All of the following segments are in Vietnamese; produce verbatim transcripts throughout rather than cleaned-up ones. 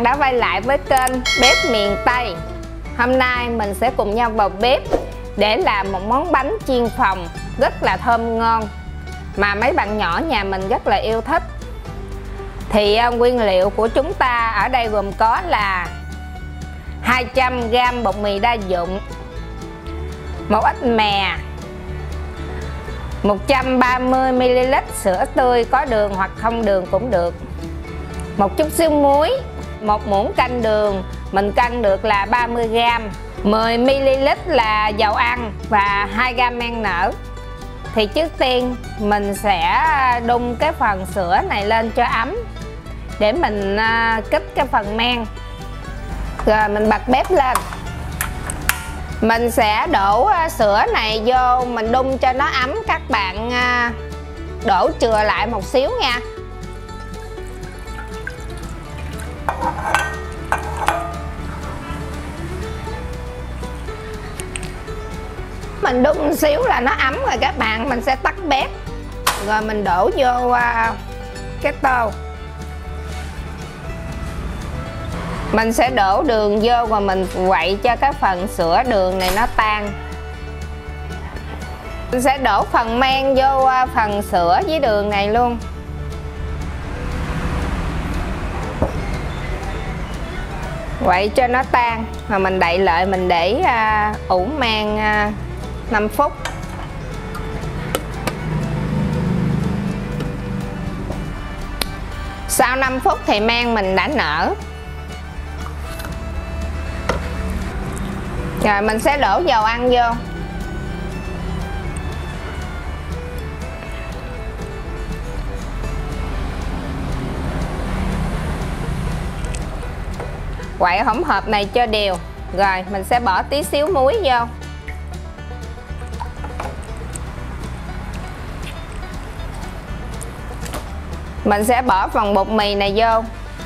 đã quay lại với kênh Bếp Miền Tây. Hôm nay mình sẽ cùng nhau vào bếp để làm một món bánh chiên phồng rất là thơm ngon mà mấy bạn nhỏ nhà mình rất là yêu thích. Thì uh, nguyên liệu của chúng ta ở đây gồm có là hai trăm gam bột mì đa dụng, một ít mè, một trăm ba mươi mi li lít sữa tươi có đường hoặc không đường cũng được, một chút xíu muối, một muỗng canh đường, mình cân được là ba mươi gam, mười mi li lít là dầu ăn và hai gam men nở. Thì trước tiên mình sẽ đun cái phần sữa này lên cho ấm để mình kích cái phần men. Rồi mình bật bếp lên. Mình sẽ đổ sữa này vô mình đun cho nó ấm, các bạn đổ chừa lại một xíu nha. Mình đun một xíu là nó ấm rồi các bạn, mình sẽ tắt bếp. Rồi mình đổ vô cái tô. Mình sẽ đổ đường vô và mình quậy cho cái phần sữa đường này nó tan. Mình sẽ đổ phần men vô phần sữa với đường này luôn. Quậy cho nó tan. Rồi mình đậy lại, mình để uh, ủ men uh, năm phút. Sau năm phút thì men mình đã nở. Rồi mình sẽ đổ dầu ăn vô. Quậy hỗn hợp này cho đều. Rồi mình sẽ bỏ tí xíu muối vô. Mình sẽ bỏ phần bột mì này vô.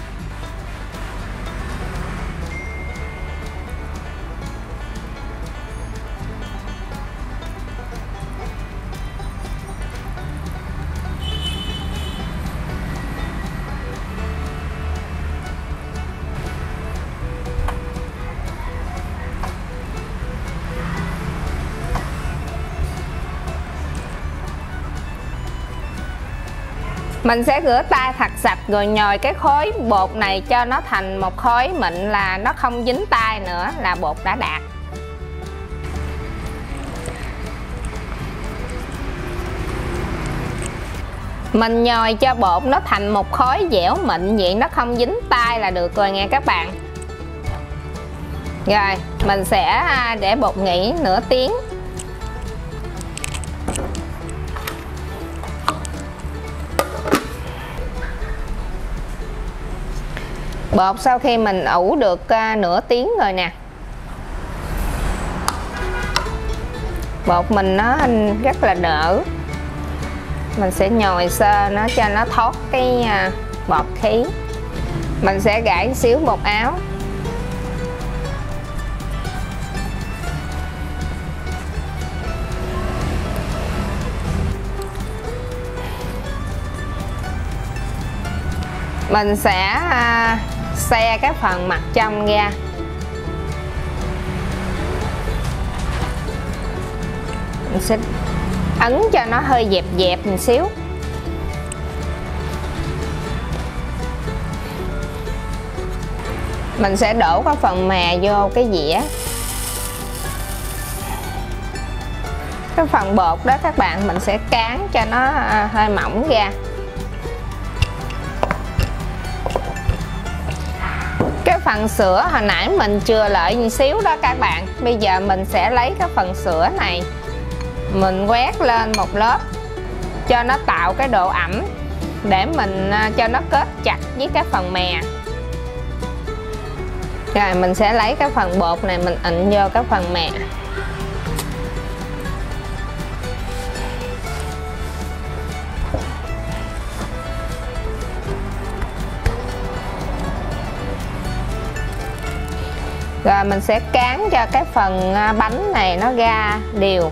Mình sẽ rửa tay thật sạch rồi nhồi cái khối bột này cho nó thành một khối mịn, là nó không dính tay nữa là bột đã đạt. Mình nhồi cho bột nó thành một khối dẻo mịn vậy, nó không dính tay là được rồi nha các bạn. Rồi mình sẽ để bột nghỉ nửa tiếng. Bột sau khi mình ủ được uh, nửa tiếng rồi nè, bột mình nó rất là đỡ. Mình sẽ nhồi sơ nó cho nó thoát cái uh, bọt khí. Mình sẽ gãi xíu bột áo. Mình sẽ uh, xe cái phần mặt trong ra. Mình sẽ ấn cho nó hơi dẹp dẹp một xíu. Mình sẽ đổ cái phần mè vô cái dĩa. Cái phần bột đó các bạn mình sẽ cán cho nó uh, hơi mỏng ra. Cái phần sữa hồi nãy mình chừa lại một xíu đó các bạn. Bây giờ mình sẽ lấy cái phần sữa này, mình quét lên một lớp cho nó tạo cái độ ẩm để mình cho nó kết chặt với cái phần mè. Rồi mình sẽ lấy cái phần bột này mình ịn vô cái phần mè. Rồi mình sẽ cán cho cái phần bánh này nó ra đều.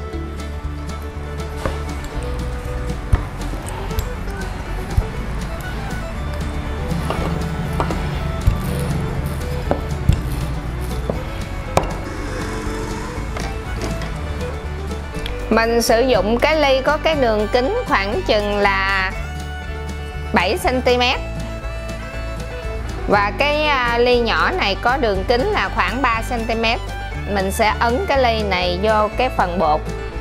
Mình sử dụng cái ly có cái đường kính khoảng chừng là bảy xăng ti mét. Và cái ly nhỏ này có đường kính là khoảng ba xăng ti mét. Mình sẽ ấn cái ly này vô cái phần bột.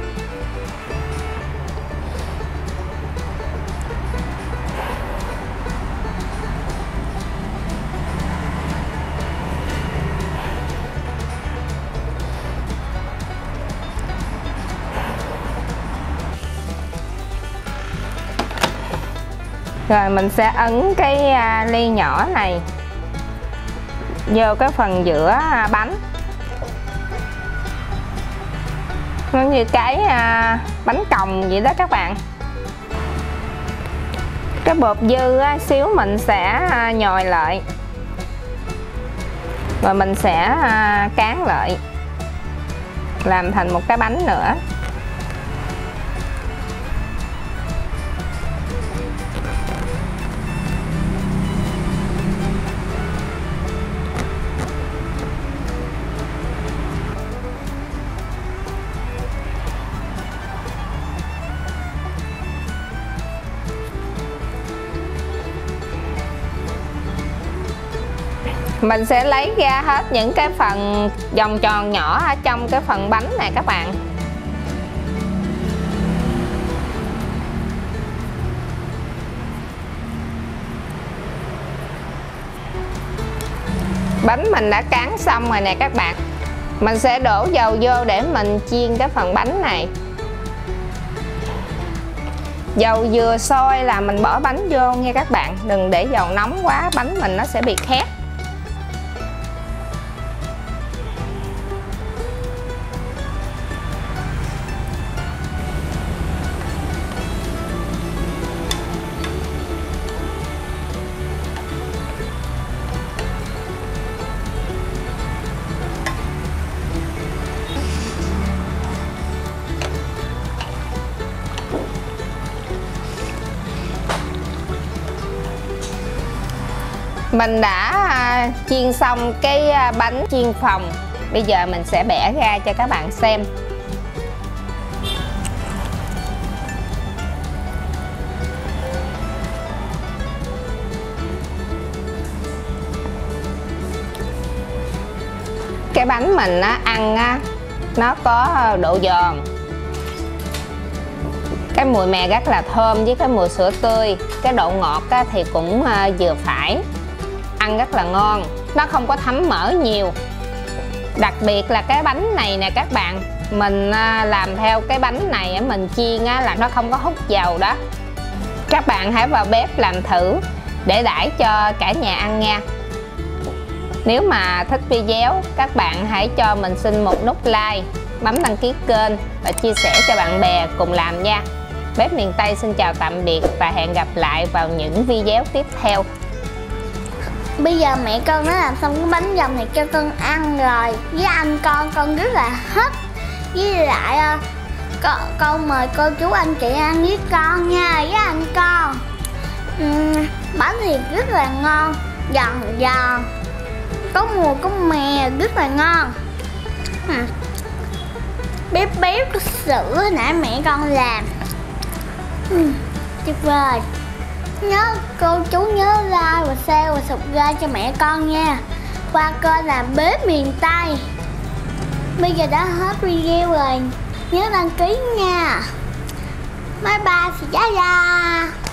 Rồi mình sẽ ấn cái ly nhỏ này vô cái phần giữa bánh, nó như cái bánh còng vậy đó các bạn. Cái bột dư xíu mình sẽ nhồi lại, rồi mình sẽ cán lại làm thành một cái bánh nữa. Mình sẽ lấy ra hết những cái phần vòng tròn nhỏ ở trong cái phần bánh này các bạn. Bánh mình đã cán xong rồi nè các bạn. Mình sẽ đổ dầu vô để mình chiên cái phần bánh này. Dầu vừa sôi là mình bỏ bánh vô nha các bạn. Đừng để dầu nóng quá, bánh mình nó sẽ bị khét. Mình đã chiên xong cái bánh chiên phồng. Bây giờ mình sẽ bẻ ra cho các bạn xem. Cái bánh mình á, ăn á, nó có độ giòn, cái mùi mè rất là thơm với cái mùi sữa tươi. Cái độ ngọt á, thì cũng vừa phải, ăn rất là ngon, nó không có thấm mỡ nhiều. Đặc biệt là cái bánh này nè các bạn, mình làm theo cái bánh này mình chiên á, là nó không có hút dầu đó. Các bạn hãy vào bếp làm thử để đãi cho cả nhà ăn nha. Nếu mà thích video, các bạn hãy cho mình xin một nút like, bấm đăng ký kênh và chia sẻ cho bạn bè cùng làm nha. Bếp miền Tây xin chào tạm biệt và hẹn gặp lại vào những video tiếp theo. Bây giờ mẹ con đã làm xong cái bánh dòng này cho con ăn rồi. Với anh con, con rất là thích. Với lại con, con mời cô chú anh chị ăn với con nha. Với anh con, uhm, bánh thì rất là ngon, giòn giòn, có mùi có mè, rất là ngon. uhm. Béo béo có sữa hồi nãy mẹ con làm. uhm, Tuyệt vời. Nhớ cô chú nhớ like và share và subscribe cho mẹ con nha, qua kênh là Bếp Miền Tây. Bây giờ đã hết video rồi, nhớ đăng ký nha. Bye bye, xin chào.